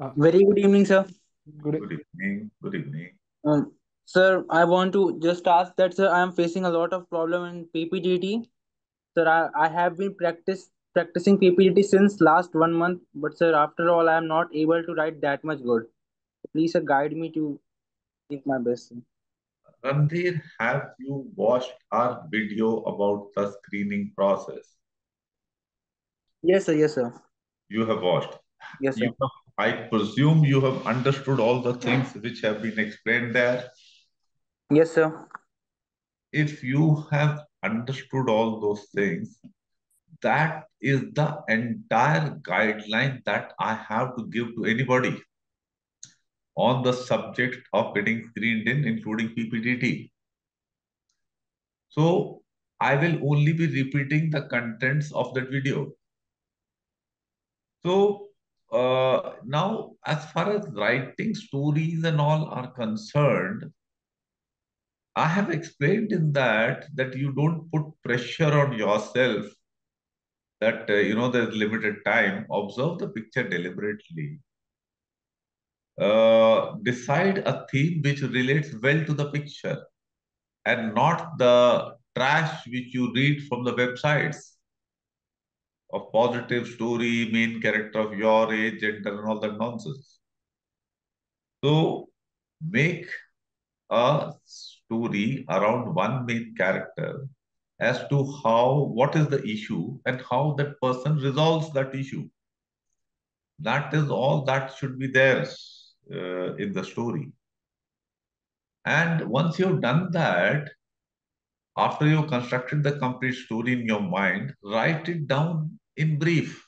Very good evening, sir. Good. Good evening. Good evening. Um, Sir, I want to just ask that, sir, I am facing a lot of problem in PPGT. Sir, I have been practicing PPGT since last 1 month, but sir, after all, I am not able to write that much good. Please, sir, guide me to give my best, sir. Randhir, have you watched our video about the screening process? Yes, sir. Yes, sir. You have watched. Yes, You sir. have, I presume you have understood all the things which have been explained there. Yes, sir. If you have understood all those things, that is the entire guideline that I have to give to anybody on the subject of getting screened in, including PPDT. So I will only be repeating the contents of that video. So now, as far as writing stories and all are concerned, I have explained in that you don't put pressure on yourself that there's limited time. Observe the picture deliberately. Decide a theme which relates well to the picture and not the trash which you read from the websites of positive story, main character of your age, gender, and all that nonsense. So make a story around one main character as to what is the issue and how that person resolves that issue. That is all that should be there in the story. And once you've done that, after you've constructed the complete story in your mind, write it down in brief.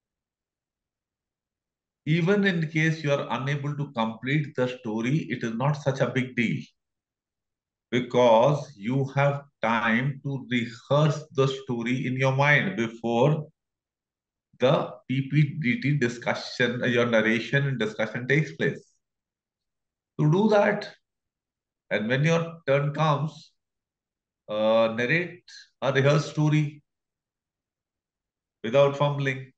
Even in case you are unable to complete the story, it is not such a big deal because you have time to rehearse the story in your mind before the PPDT discussion, your narration and discussion takes place. To do that, and when your turn comes, narrate a rehearsed story without fumbling.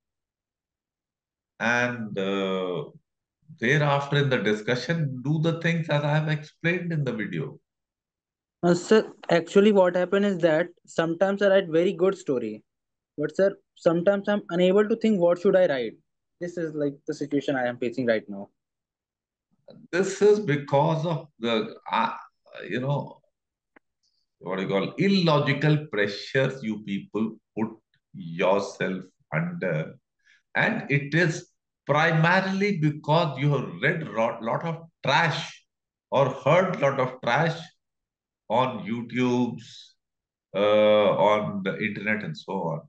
And thereafter, in the discussion, do the things as I have explained in the video. Sir, actually, what happened is that sometimes I write very good story, but sir, sometimes I'm unable to think what should I write. This is like the situation I am facing right now. This is because of the, you know, what do you call illogical pressures you people put yourself under, and it is primarily because you have read a lot of trash or heard lot of trash on YouTube's, on the internet and so on.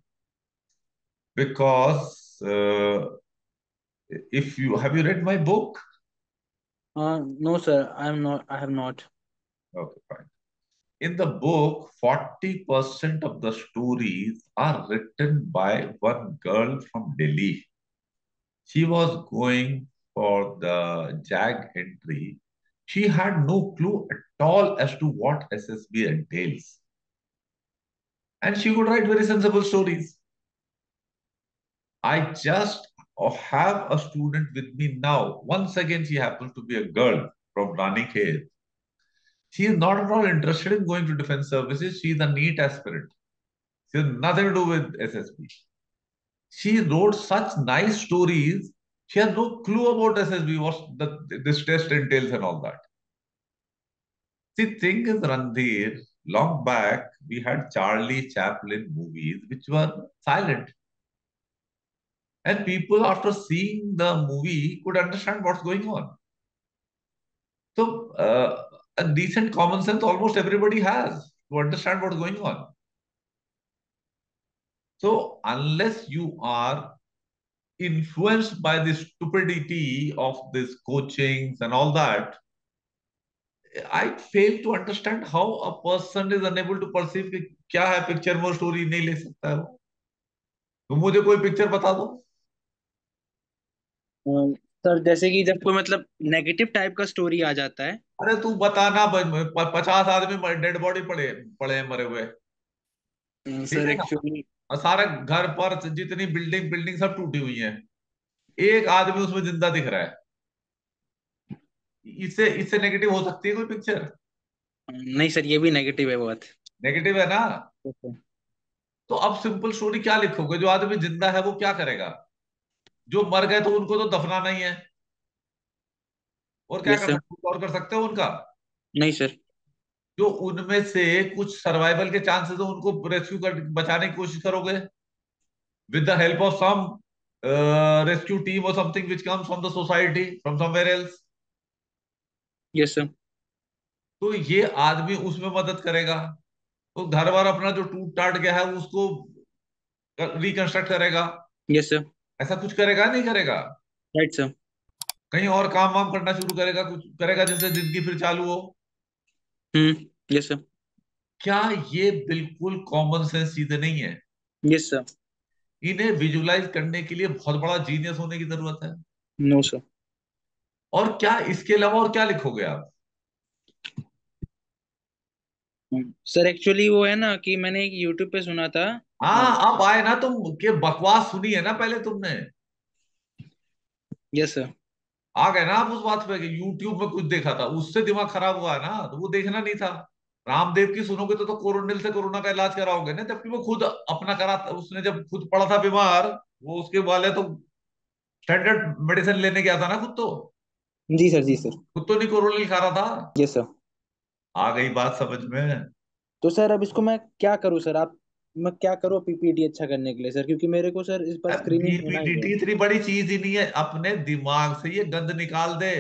Because if you have you read my book? No, sir, I'm not. I have not. Okay, fine. In the book, 40% of the stories are written by one girl from Delhi. She was going for the JAG entry. She had no clue at all as to what SSB entails. And she could write very sensible stories. I just have a student with me now. Once again, she happens to be a girl from Ranikhet. She is not at all interested in going to defense services. She is a NEET aspirant. She has nothing to do with SSB. She wrote such nice stories. She has no clue about SSB, this test entails and all that. The thing is, Randhir, long back, we had Charlie Chaplin movies which were silent. And people, after seeing the movie, could understand what's going on. So, a decent common sense almost everybody has to understand what's going on. So, unless you are influenced by the stupidity of this coachings and all that, I fail to understand how a person is unable to perceive कि क्या है picture में story नहीं ले सकता है वो. तो मुझे कोई पिक्चर बता दो. अम, सर, जैसे कि जब कोई मतलब नेगेटिव टाइप का स्टोरी आ जाता है. अरे तू बताना 50 आदमी डेड बॉडी पड़े पड़े हैं मरे हुए. ठीक सर है ना. एक्चुअली और सारा घर पर जितनी बिल्डिंग बिल्डिंग सब टूटी हुई है. एक आदमी उसमें जिंदा दिख रहा है. इससे इससे नेगेटिव हो सकती है कोई पिक्चर? नहीं सर, ये भी नेगेटिव है बहुत। नेगेटिव है ना? यस तो अब सिंपल स्टोरी क्या लिखोगे? जो आदमी जिंदा है वो क्या करेगा? जो मर गए तो उनको तो दफनाना ही है, और क्या कर सर। सकते हो, और कर सकते हो उनका? नहीं सर। जो उनमें से कुछ सर्वाइवल के चांसेस है उनको रेस्क्यू कर बचाने की कोशिश करोगे, with the help of some rescue team or something which comes from the society from somewhere else. Yes sir. तो ये आदमी उसमें मदद करेगा, तो घर बार अपना जो टूट टाट गया है उसको रिकंस्ट्रक्ट करेगा। Yes sir. ऐसा कुछ करेगा नहीं करेगा? Right sir. कहीं और काम वाम करना शुरू करेगा, कुछ करेगा जिससे जिंदगी फिर चालू हो। Yes sir. क्या ये बिल्कुल कॉमन सेंस चीजें नहीं है? Yes sir. इन्हें विजुलाइज करने के लिए बहुत बड़ा जीनियस होने की जरूरत है। No sir. और क्या इसके अलावा और क्या लिखोगे आप? सर एक्चुअली वो है ना कि मैंने एक यूट्यूब पे सुना था। हाँ, अब आए ना तुम, के बकवास सुनी है ना पहले तुमने, यस सर। आ गए ना आप उस बात पे कि यूट्यूब में कुछ देखा था उससे दिमाग खराब हुआ है ना, तो वो देखना नहीं था। रामदेव की सुनोगे तो कोरोनिल से कोरोना का इलाज कराओगे ना, जबकि वो खुद अपना करा, उसने जब खुद पड़ा था बीमार, वो उसके वाले तो स्टैंडर्ड मेडिसिन लेने गया था ना खुद तो। जी सर। जी सर। खुद तो नहीं कोरोनिल खा रहा था। Yes sir. आ गई बात समझ में? तो सर अब इसको मैं क्या करूँ सर, आप, मैं क्या करूँ पीपीटी अच्छा करने के लिए सर, क्योंकि मेरे को सर इस बार अब स्क्रीनिंग होना ही है। बीपीडीटी इतनी बड़ी चीज ही नहीं है, अपने दिमाग से ये गंद निकाल दे।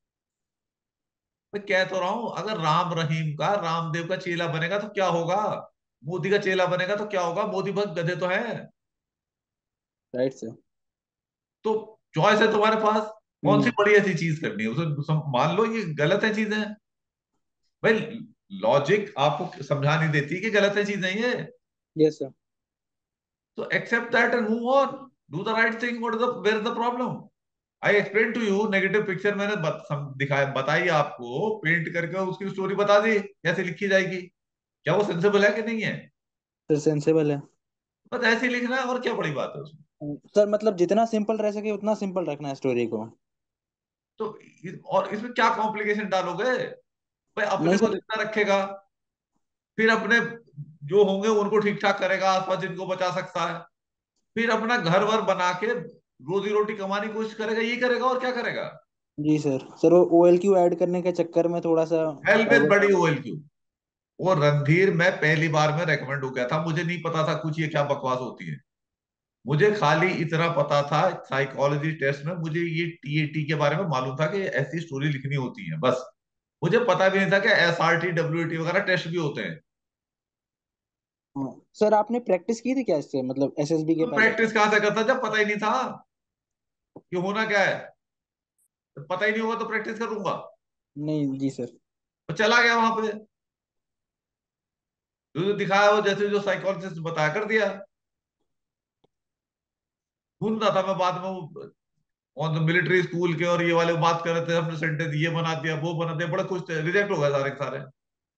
मैं कह तो रहा हूं, अगर राम रहीम का रामदेव का चेला बनेगा तो क्या होगा, मोदी का चेला बनेगा तो क्या होगा? मोदी भक्त गधे तो है। Right sir. तो चॉइस है तुम्हारे पास, कौन सी हम्म। बड़ी ऐसी चीज करनी है उसे मान लो ये गलत है चीजें। भाई, लॉजिक आपको समझा नहीं देती कि गलत है चीजें ये। Yes sir. तो accept that and move on, do the right thing, what is the where is the problem? I explain to you, negative picture मैंने दिखाया, बताई आपको, पेंट करके उसकी स्टोरी बता दी कैसे लिखी जाएगी। क्या वो सेंसेबल है कि नहीं है? सर सेंसेबल है। बस ऐसे ही लिखना है, और क्या बड़ी बात है उसमें? सर मतलब जितना सिंपल रह सके उतना सिंपल रखना है स्टोरी को। तो और इसमें क्या कॉम्प्लिकेशन डालोगे? भाई नहीं अपने को सर। जितना रखेगा, फिर अपने जो होंगे उनको ठीक ठाक करेगा, आसपास जिनको बचा सकता है, फिर अपना घर वर बना के रोजी रोटी कमाने की कोशिश करेगा, ये करेगा और क्या करेगा? जी सर। सर वो OLQ ऐड करने के चक्कर में थोड़ा सा हेल विद डाइवर्ट। बड़ी ओएल क्यू। वो रणधीर मैं पहली बार में रेकमेंड हो गया था, मुझे नहीं पता था कुछ ये क्या बकवास होती है। मुझे खाली इतना पता था साइकोलॉजी टेस्ट में, मुझे ये टीएटी के बारे में मालूम था कि ऐसी स्टोरी लिखनी होती है बस। मुझे पता भी नहीं था कि SRT WT वगैरह टेस्ट भी होते हैं। हाँ। सर आपने प्रैक्टिस की थी क्या इससे, मतलब SSB के तो पहले? प्रैक्टिस कहाँ से करता जब पता ही नहीं था कि होना क्या है? तो पता ही नहीं होगा तो प्रैक्टिस करूंगा? नहीं जी सर। तो चला गया वहां पे, जो जो दिखाया वो जैसे जो साइकोलॉजिस्ट बताया कर दिया। ढूंढ रहा था मैं बाद में वो ऑन द मिलिट्री स्कूल के, और ये वाले बात कर रहे थे, हमने सेंटेंस ये बना दिया वो बना दिया, बड़ा कुछ रिजेक्ट हो गया सारे के सारे।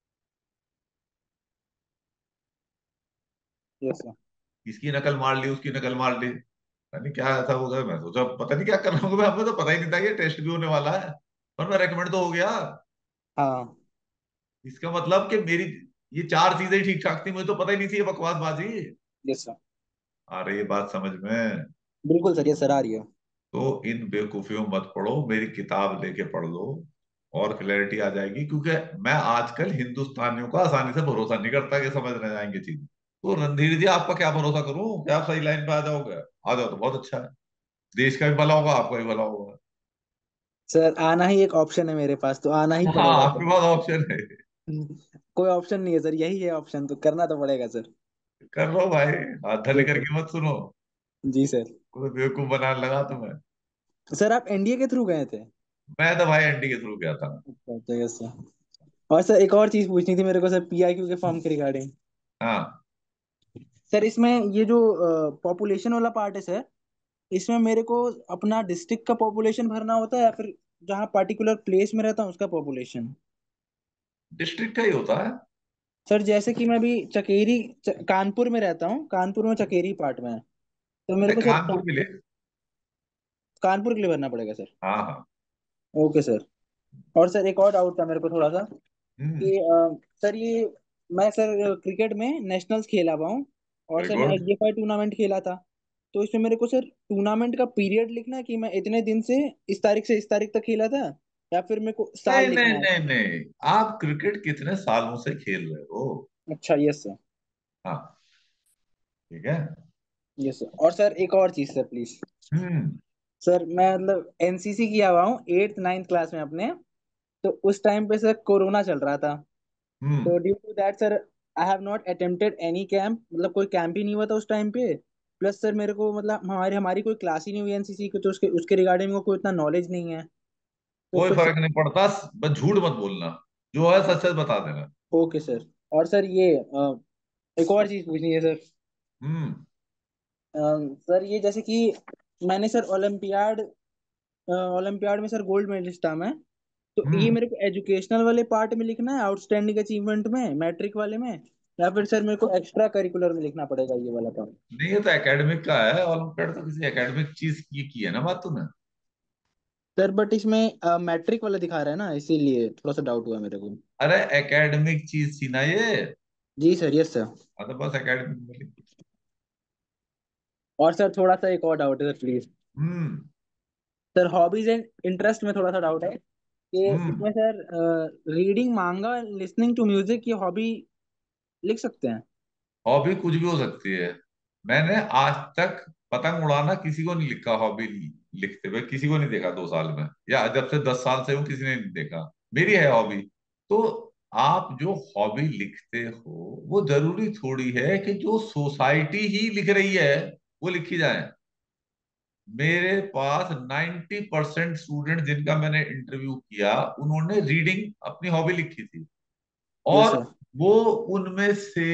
Yes sir. इसकी नकल मार ली, उसकी नकल मार ली, पता नहीं क्या ऐसा हो गया। मैं सोचा पता नहीं क्या कर रहा हूँ मैं, हमें तो पता ही नहीं था कि टेस्ट भी होने वाला है, और मैं रेकमेंड तो हो गया। हाँ। इसका मतलब कि मेरी ये चार चीजें ही ठीक ठाक थी, मुझे तो पता ही नहीं थी ये बकवासबाजी। Yes sir. आ रही है बात समझ में? बिल्कुल सर, यस सर आ रही है। तो इन बेवकूफियों मत पढ़ो, मेरी किताब लेके पढ़ लो, और क्लैरिटी आ जाएगी। क्योंकि मैं आजकल हिंदुस्तानियों का आसानी से भरोसा नहीं करता कि समझ रह जाएंगे चीजें। तो रणधीर जी, आपका क्या भरोसा करूं कि आप सही लाइन पे आ जाओगे? आ जाओ तो बहुत अच्छा है, देश का भी भला होगा, आपका भी भला होगा। सर आना ही एक ऑप्शन है मेरे पास, तो आना ही हाँ, पड़ेगा आपके सर। पास ऑप्शन है। कोई ऑप्शन नहीं है सर, यही है ऑप्शन, तो करना तो पड़ेगा सर। कर लो भाई, हाथ धले यस सर। करके मत सुनो, जी सर। कोई बेवकूफ बनाने लगा तुम्हें। सर आप एनडीए के थ्रू गए थे? मैं तो भाई एनडी के थ्रू गया था। अच्छा अच्छा, यस सर। और सर एक और चीज पूछनी थी मेरे को सर, PIQ के फॉर्म के रिगार्डिंग। हाँ, सर इसमें ये जो पॉपुलेशन वाला पार्ट है सर, इसमें मेरे को अपना डिस्ट्रिक्ट का पॉपुलेशन भरना होता है या फिर जहाँ पर्टिकुलर प्लेस में रहता हूँ उसका पॉपुलेशन? डिस्ट्रिक्ट का ही होता है। सर जैसे कि मैं अभी कानपुर में रहता हूँ, कानपुर में चकेरी पार्ट में है, तो मेरे अरे को सर कानपुर मिले। कानपुर के लिए भरना पड़ेगा सर? हाँ हाँ। Okay sir. और सर एक और डाउट था मेरे को थोड़ा सा हम्म। कि सर ये मैं सर क्रिकेट में नेशनल्स खेला हुआ हूँ, और वेरी सर मैं गुड। एसजीएफआई टूर्नामेंट खेला था। तो इसमें मेरे को सर टूर्नामेंट का पीरियड लिखना है कि मैं इतने दिन से इस तारीख से इस तारीख तक खेला था, या फिर मेरे को साल नहीं नहीं लिखना है? नहीं नहीं, आप क्रिकेट कितने सालों से खेल रहे हो? अच्छा, यस सर। हाँ, ठीक है। Yes sir. और सर एक और चीज सर प्लीज। हम्म। सर मैं मतलब एनसीसी किया हुआ हूँ 8th 9th क्लास में अपने। तो उस टाइम पे सर कोरोना चल रहा था। हम्म। तो due to that sir I have not attempted any camp, मतलब कोई कैंप ही नहीं हुआ था उस टाइम पे। प्लस सर मेरे को मतलब हमारी हमारी कोई क्लास ही नहीं हुई एनसीसी की, तो उसके उसके रिगार्डिंग में कोई इतना नॉलेज नहीं है। तो कोई फिर फर्क नहीं पड़ता, बस झूठ मत बोलना, जो है सच सच बता देना। Okay sir. और सर ये एक और चीज पूछनी है सर। हम्म। सर ये जैसे कि मैंने सर ओलंपियाड में सर गोल्ड मेडलिस्ट था मैं। तो ये हम्म। मेरे को एजुकेशनल वाले पार्ट में लिखना है, आउटस्टैंडिंग अचीवमेंट में, मैट्रिक वाले में, या फिर सर मेरे को एक्स्ट्रा करिकुलर में लिखना पड़ेगा ये वाला पार्ट? नहीं, ये तो एकेडमिक का है, ओलंपियाड तो किसी एकेडमिक चीज की है ना बात तूने। सर बट इसमें मैट्रिक वाला दिखा रहा है ना, इसीलिए थोड़ा सा डाउट हुआ मेरे को। अरे एकेडमिक चीज थी ना ये। जी सर, यस सर। हाँ, तो बस एकेडमिक में और सर थोड़ा सा एक और डाउट है सर प्लीज। हम्म। सर हॉबीज एंड इंटरेस्ट में थोड़ा सा डाउट है कि हम्म। इसमें sir reading, manga, listening to music, ये हॉबी लिख सकते हैं? हॉबी कुछ भी हो सकती है। मैंने आज तक पतंग उड़ाना किसी को नहीं लिखा हॉबी लिखते हुए, किसी को नहीं देखा 2 साल में, या जब से 10 साल से हूँ किसी ने नहीं देखा। मेरी है हॉबी। तो आप जो हॉबी लिखते हो वो जरूरी थोड़ी है कि जो सोसाइटी ही लिख रही है वो लिखी जाए। मेरे पास 90% स्टूडेंट जिनका मैंने इंटरव्यू किया, उन्होंने रीडिंग अपनी हॉबी लिखी थी। यस और सर। वो उनमें से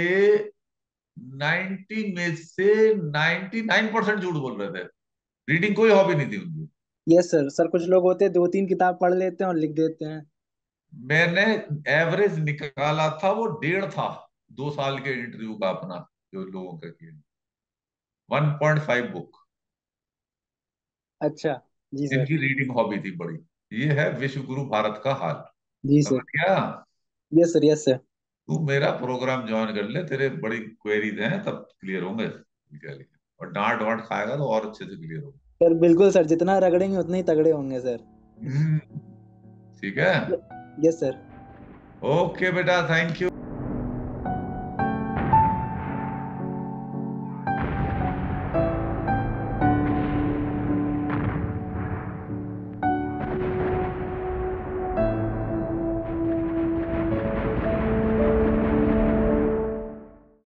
99% झूठ बोल रहे थे। रीडिंग कोई हॉबी नहीं थी उनकी। Yes sir. सर कुछ लोग होते हैं 2 3 किताब पढ़ लेते हैं और लिख देते हैं। मैंने एवरेज निकाला था, वो 1.5 था। 2 साल के इंटरव्यू का अपना, जो लोगों का किया, 1.5 बुक अच्छा। जी सर। जिनकी रीडिंग हॉबी थी बड़ी। ये है विश्व गुरु भारत का हाल। जी समझ सर। गया? Yes sir, yes sir. तू मेरा प्रोग्राम ज्वाइन कर ले, तेरे बड़ी क्वेरीज हैं, तब क्लियर होंगे। और डांट वांट खाएगा तो और अच्छे से क्लियर होगा। सर बिल्कुल सर, जितना रगड़ेंगे उतने ही तगड़े होंगे सर। हम्म, ठीक है। Yes sir. ओके बेटा, थैंक यू।